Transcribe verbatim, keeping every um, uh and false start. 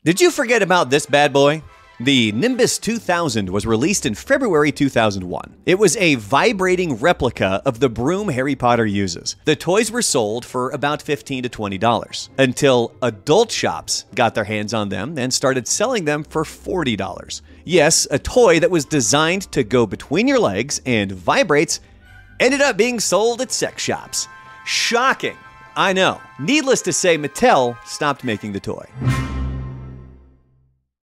Did you forget about this bad boy? The Nimbus two thousand was released in February two thousand one. It was a vibrating replica of the broom Harry Potter uses. The toys were sold for about fifteen to twenty dollars until adult shops got their hands on them and started selling them for forty dollars. Yes, a toy that was designed to go between your legs and vibrates ended up being sold at sex shops. Shocking. I know. Needless to say, Mattel stopped making the toy.